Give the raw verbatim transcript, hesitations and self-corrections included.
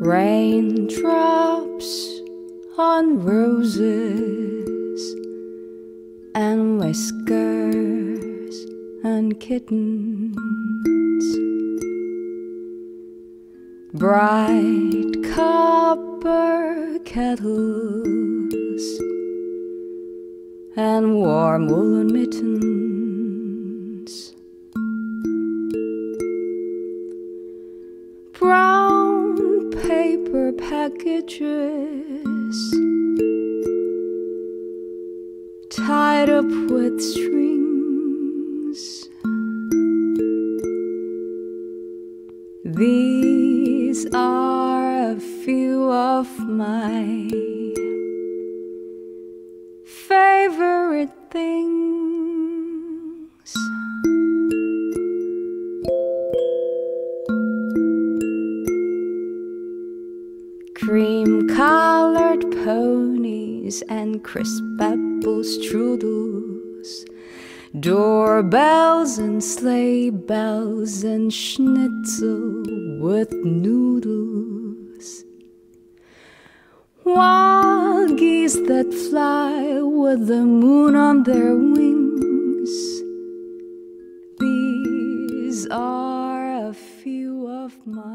Raindrops on roses and whiskers and kittens, bright copper kettles and warm woolen mittens, brown paper packages tied up with strings. These are a few of my favorite things. Cream-colored ponies and crisp apple strudels, doorbells and sleigh bells and schnitzel with noodles, wild geese that fly with the moon on their wings. These are a few of my